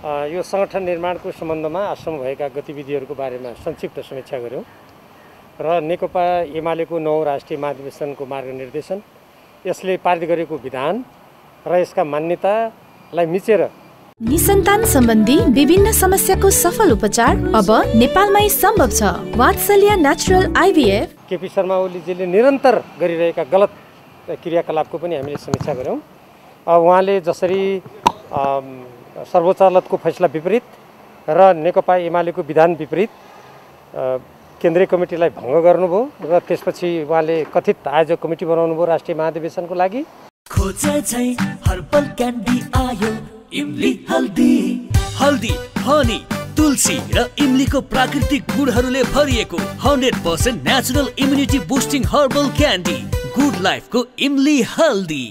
यो संगठन निर्माणको सम्बन्धमा आश्रम भएका गतिविधिहरूको बारेमा संक्षिप्त समीक्षा गर्यौं र नेकपा एमालेको 9औं राष्ट्रिय महाधिवेशनको मार्गनिर्देशन, यसले पारित गरेको विधान र यसका मान्यतालाई मिचेर निसन्तान सम्बन्धी विभिन्न समस्याको सफल उपचार अब नेपालमै सम्भव छ। Vatsalya natural IVF. केपी शर्मा ओलीजीले निरन्तर गरिरहेका गलत क्रियाकलापको पनि हामीले समीक्षा गर्यौं। उहाँले जसरी सर्वोच्च अदालतको फैसला विपरीत र नेकपा एमालेको विधान विपरीत केन्द्रीय कमिटीलाई भङ्ग गर्नुभयो र त्यसपछि उहाँले कथित आयोजक कमिटी बनाउनुभयो राष्ट्रिय महाधिवेशनको लागि। हर्बल क्यान्डी आयो इमली हल्दी, हल्दी, हनी, तुलसी र इमलीको प्राकृतिक गुणहरूले भरिएको 100% natural immunity boosting herbal candy good लाइफको इमली हल्दी।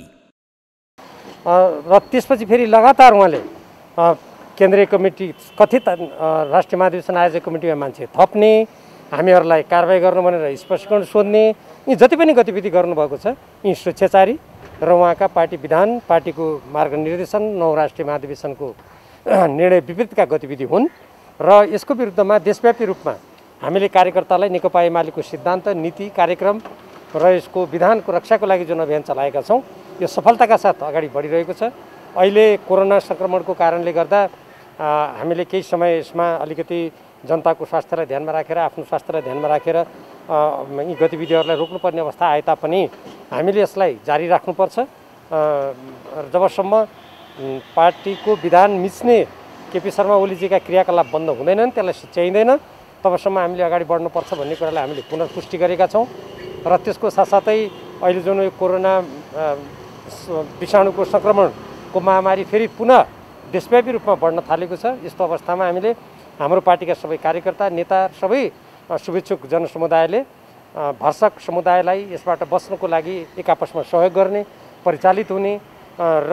र त्यसपछि फेरि लगातार उहाँले केन्द्रीय कमिटी कथित राष्ट्रिय महाधिवेशन आयोजक कमिटीमा मान्छे थप्ने, हामीहरूलाई कारबाही गर्नु भनेर स्पष्टीकरण सोध्ने, यी जति पनि गतिविधि गर्नुभएको छ यी स्वेच्छाचारी र उहाँका पार्टी विधान, पार्टीको मार्गनिर्देशन, 9औं राष्ट्रिय महाधिवेशनको निर्णय विपरीतका गतिविधि हुन् र यसको विरुद्धमा देशव्यापी रूपमा हामीले कार्यकर्तालाई नेकपा एमालेको सिद्धान्त, नीति, कार्यक्रम र यसको विधानको रक्षाको लागि जुन अभियान चलाएका छौँ यो सफलताका साथ अगाडि बढिरहेको छ। अहिले कोरोना संक्रमणको कारणले गर्दा हामीले केही समय यसमा अलिकति जनताको स्वास्थ्यलाई ध्यानमा राखेर, आफ्नो स्वास्थ्यलाई ध्यानमा राखेर यी गतिविधिहरूलाई रोक्नुपर्ने अवस्था आए तापनि हामीले यसलाई जारी राख्नुपर्छ। जबसम्म पार्टीको विधान मिच्ने केपी शर्मा ओलीजीका क्रियाकलाप बन्द हुँदैनन्, त्यसलाई सिच्याइँदैन, तबसम्म हामीले अगाडि बढ्नुपर्छ भन्ने कुरालाई हामीले पुनर्पुष्टि गरेका छौँ। र त्यसको साथसाथै अहिले जुन यो कोरोना विषाणुको संक्रमणको महामारी फेरि पुनः देशव्यापी रूपमा बढ्न थालेको छ। यस्तो अवस्थामा हामीले हाम्रो पार्टीका सबै कार्यकर्ता, नेता, सबै शुभेच्छुक जनसमुदायले भर्सक समुदायलाई यसबाट बच्नको लागि एक आपसमा सहयोग गर्ने, परिचालित हुने र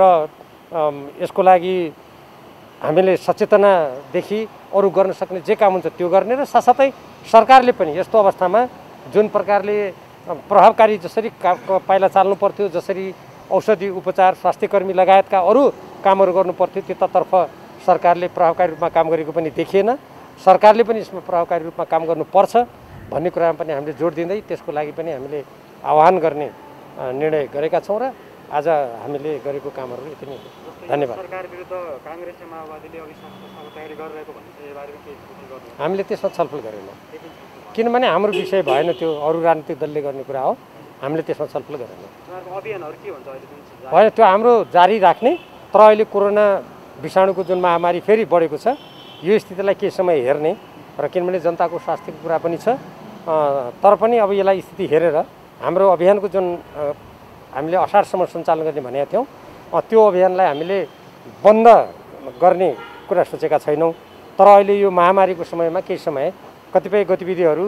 यसको लागि हामीले सचेतनादेखि अरू गर्न सक्ने जे काम हुन्छ त्यो गर्ने र साथसाथै सरकारले पनि यस्तो अवस्थामा जुन प्रकारले प्रभावकारी जसरी पाइला चाल्नु पर्थ्यो, जसरी औषधि उपचार, स्वास्थ्यकर्मी लगायतका अरू कामहरू गर्नु पर्थ्यो, त्यतातर्फ सरकारले प्रभावकारी रूपमा काम गरेको पनि देखिएन। सरकारले पनि यसमा प्रभावकारी रूपमा काम गर्नुपर्छ भन्ने कुरामा पनि हामीले जोड दिँदै त्यसको लागि पनि हामीले आह्वान गर्ने निर्णय गरेका छौँ र आज हामीले गरेको कामहरू यति नै हो। धन्यवाद। सरकार विरुद्ध कांग्रेस र माओवादीले अघि संस्थाको तयारी गरिरहेको भन्छ, यसबारेमा के गर्नु? हामीले त्यसमा छलफल गरेनौँ, किनभने हाम्रो विषय भएन, त्यो अरू राजनीतिक दलले गर्ने कुरा हो। हामीले त्यसमा छलफल गरेनौँ। अभियानहरू के हुन्छ अहिले? होइन, त्यो हाम्रो जारी राख्ने, तर अहिले कोरोना विषाणुको जुन महामारी फेरि बढेको छ यो स्थितिलाई केही समय हेर्ने र किनभने जनताको स्वास्थ्यको कुरा पनि छ, तर पनि अब यसलाई स्थिति हेरेर हाम्रो अभियानको जुन हामीले असारसम्म सञ्चालन गर्ने भनेका थियौँ त्यो अभियानलाई हामीले बन्द गर्ने कुरा सोचेका छैनौँ। तर अहिले यो महामारीको समयमा केही समय कतिपय गतिविधिहरू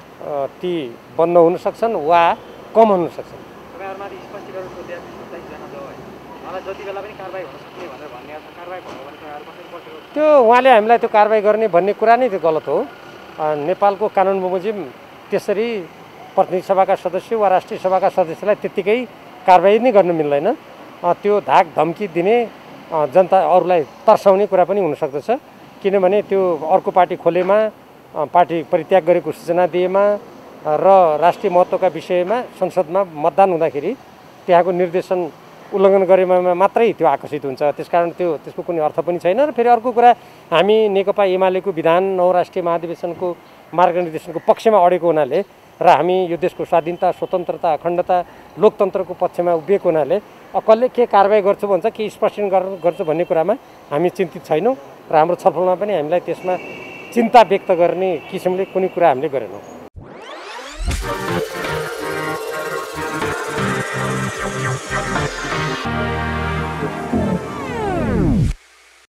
ती बन्द हुन सक्छन् वा कम हुन सक्छन्। तपाईँहरूमाथि स्पष्टीकरण सोध्या 27 जना जो है, मलाई जति बेला पनि कारबाही हुन सक्ने भनेर भन्ने छ, कारबाही भयो भने तपाईँहरू कसरी पछिल्लो त्यो उहाँले हामीलाई त्यो कारबाही गर्ने भन्ने कुरा नै त्यो गलत हो। नेपालको कानुन बमोजिम त्यसरी प्रतिनिधि सभाका सदस्य वा राष्ट्रिय सभाका सदस्यलाई त्यत्तिकै कारबाही नै गर्न मिल्दैन। त्यो धाक धम्की दिने, जनता अरूलाई तर्साउने कुरा पनि हुन सक्दछ, किनभने त्यो अर्को पार्टी खोलेमा, पार्टी परित्याग गरेको सूचना दिएमा र राष्ट्रिय महत्त्वका विषयमा संसदमा मतदान हुँदाखेरि त्यहाँको निर्देशन उल्लङ्घन गरेमा मात्रै त्यो आकर्षित हुन्छ। त्यसकारण त्यसको कुनै अर्थ पनि छैन। र फेरि अर्को कुरा, हामी नेकपा एमालेको विधान, 9औं राष्ट्रिय महाधिवेशनको मार्गनिर्देशनको पक्षमा अडेको हुनाले र हामी यो देशको स्वाधीनता, स्वतन्त्रता, अखण्डता, लोकतन्त्रको पक्षमा उभिएको हुनाले कसले के कारबाही गर्छु भन्छ, के स्पष्टीकरण गर्छु भन्ने कुरामा हामी चिन्तित छैनौँ र हाम्रो छलफलमा पनि हामीलाई त्यसमा चिन्ता व्यक्त गर्ने किसिमले कुनै कुरा हामीले गरेनौँ।